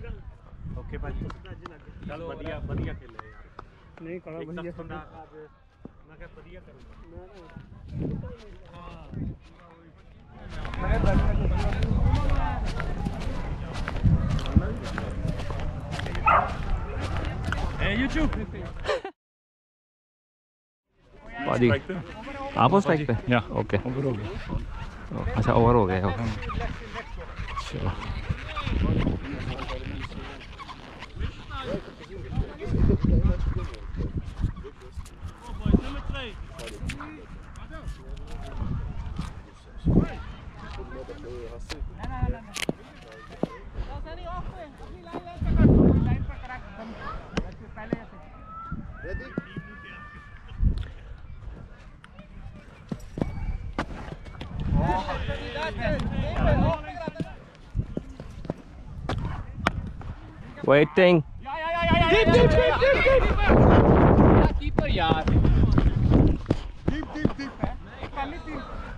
Okay भाजी चल बढ़िया बढ़िया खेले यार नहीं करा बढ़िया थोड़ा आज मैं क्या बढ़िया करूंगा हां YouTube पाजी आप हो स्ट्राइक पे या ओके ओवर हो गया अच्छा ओवर हो गया चलो Waiting. कीपर यार deep है खाली 3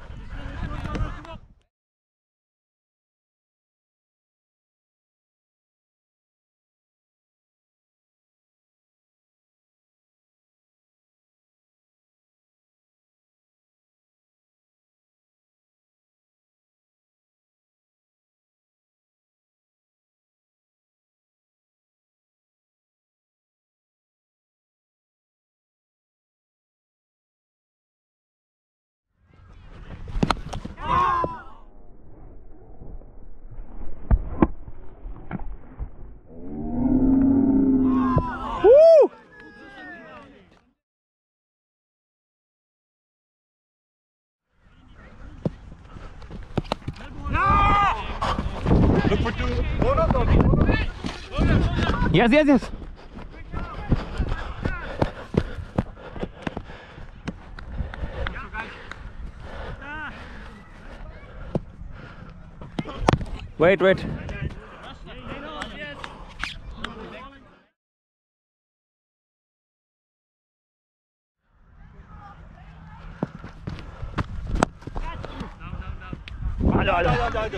look for two Yes, yes, yes. Wait, wait. आजा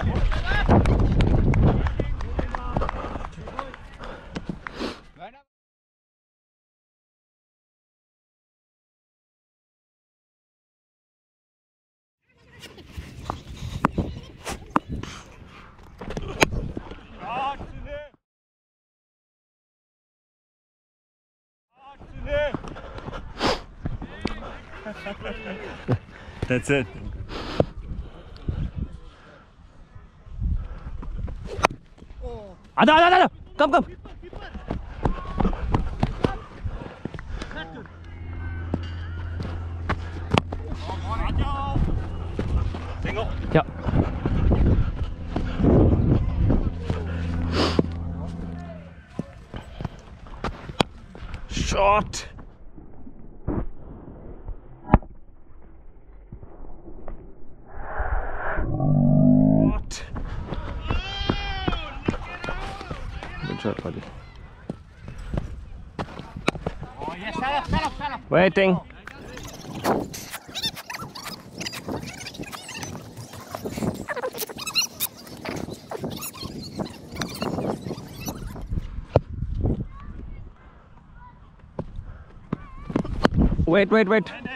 That's it. Ada. Come. Single. Yeah. Shot. Good shot, buddy. oh yes stand up Waiting. Wait. Wait.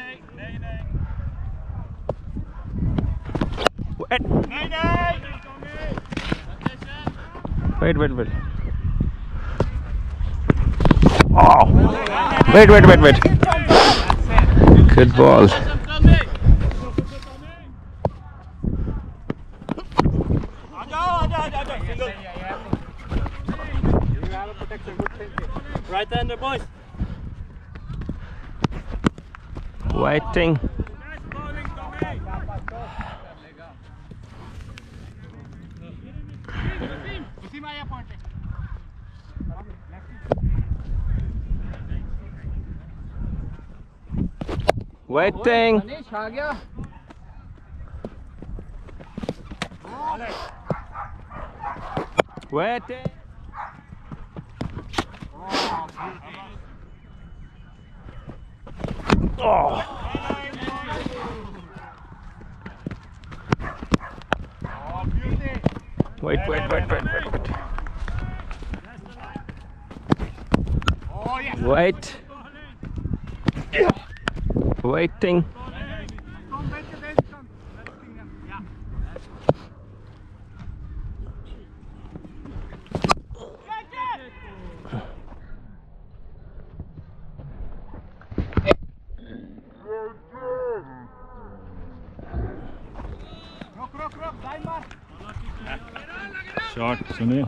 Oh. Wait. Good ball. Right-hander, boys. Waiting. उसी में आया point Waiting. Manish आ गया Waiting. Oh. Wait. Wait. Waiting. Kom een beetje deze kant. Ja. Rok, blijf maar. Shot, Sunil.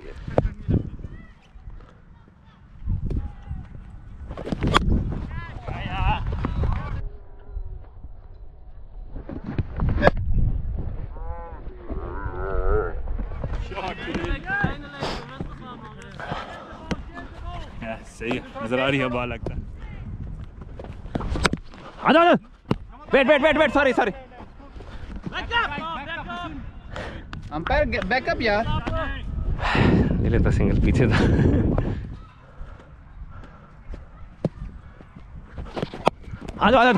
सही है, नजर आ रही है ball लगता है। Wait, sorry. अंपायर बैकअप यार। ले लेता सिंगल, पीछे था। आ जाओ।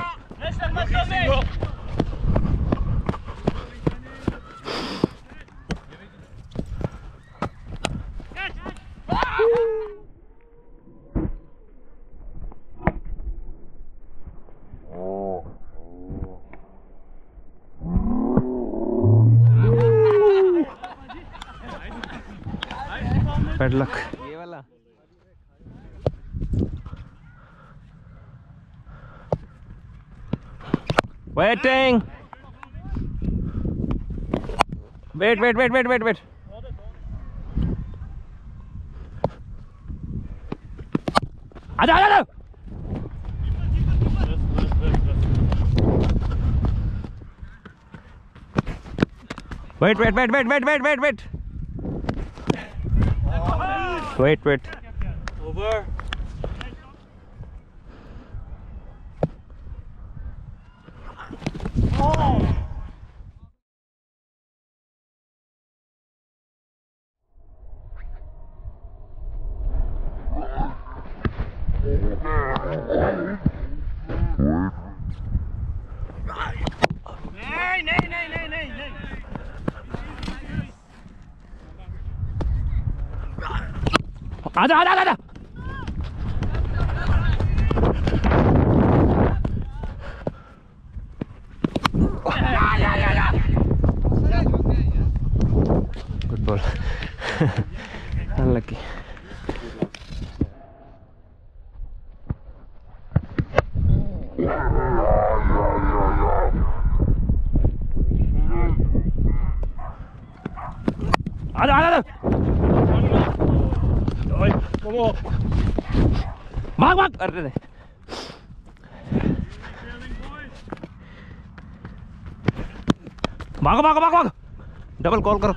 Bad luck. ये वाला waiting. Wait. आजा। Wait. Over. नहीं। आजा। Good ball. Unlucky. आजा। भाग अरे भाग डबल कॉल करो।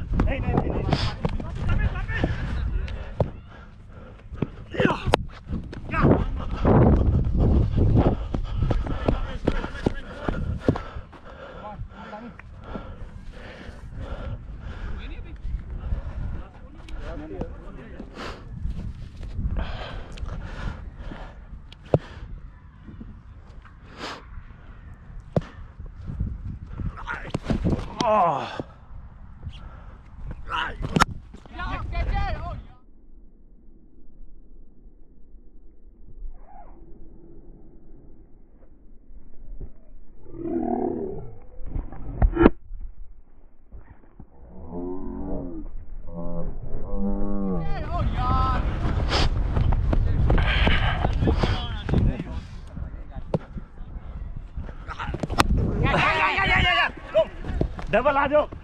डबल आ जाओ।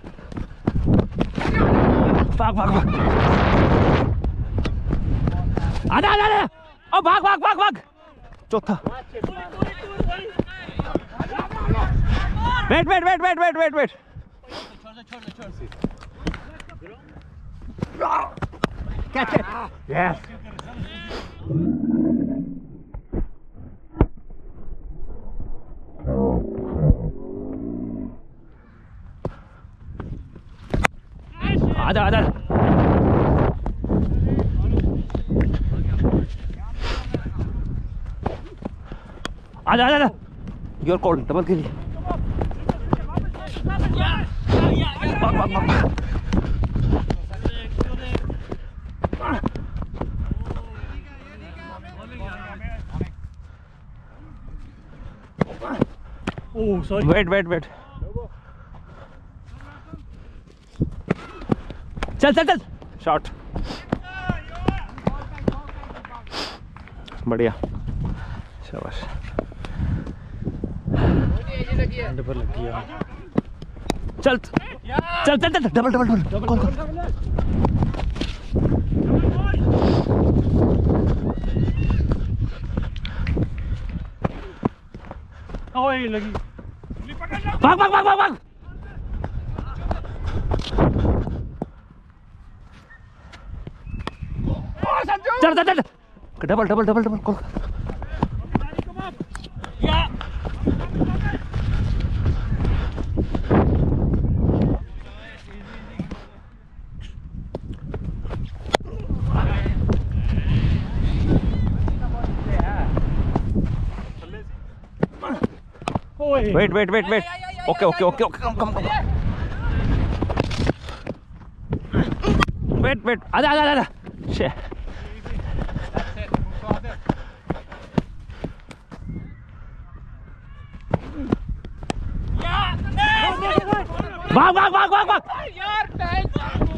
भाग आजा। ओ भाग चौथा। वेट। Catch it. Yes. आजा। You're called डबल के लिए। भाग। ओह सॉरी वेट चल शॉट बढ़िया शाबाश एंड पर लगी है चल डबल कॉल ओए लगी भाग चल डबल कॉल ओए वेट ओके कम वेट आजा शे भाग यार टैंक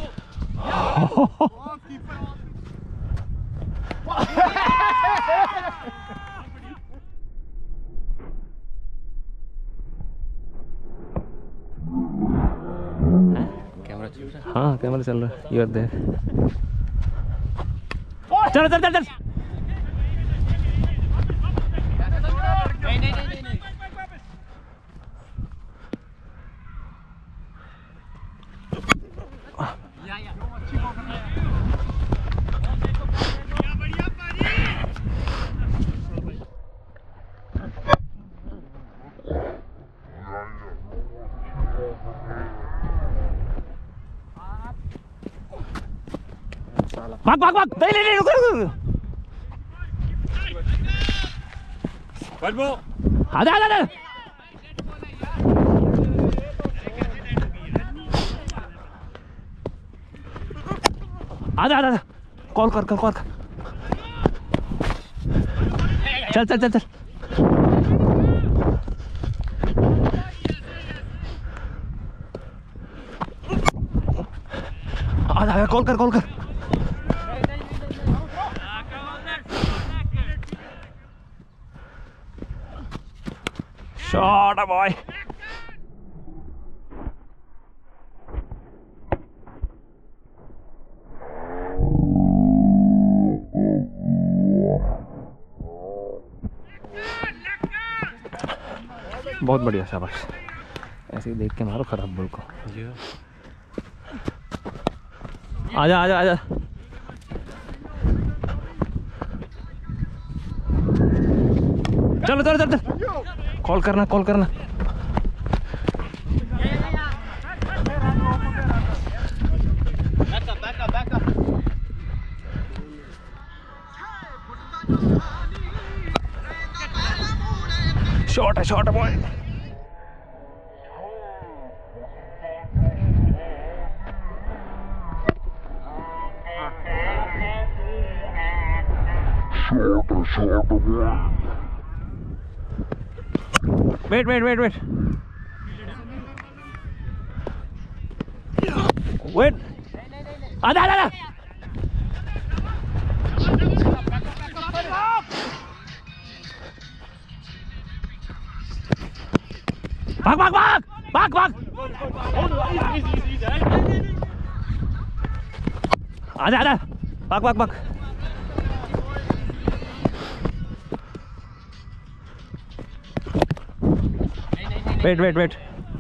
हाँ कैमरा चल रहा है ये देख चल भाग नहीं रुक बलबो आजा कॉल कर चल आजा कॉल कर शॉट बॉय बहुत बढ़िया शाबाश ऐसे ही देख के मारो खराब बॉल को आजा चलो कॉल करना शॉट है बॉय वेट आजा भाग आजा भाग वेट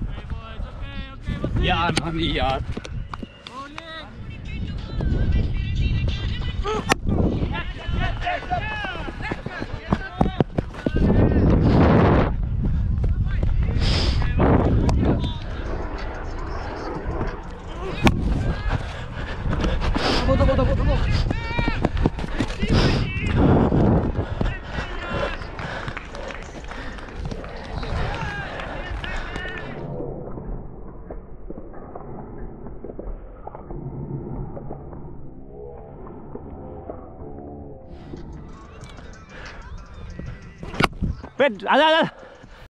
यार वेट आजा